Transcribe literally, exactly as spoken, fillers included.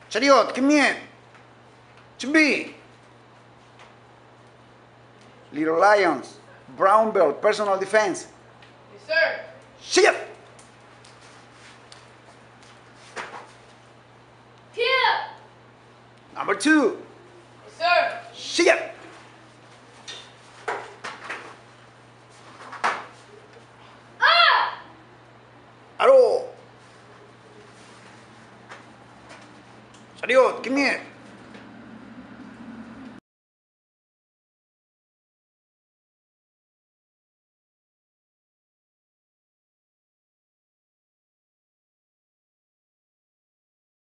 차렷, 김민. 준비. Little Lions, Brown Belt, Personal Defense. Yes, sir. 시작. Kill. Number two. Yes, sir. 시작. Ah! 바로. 차렷, 김민.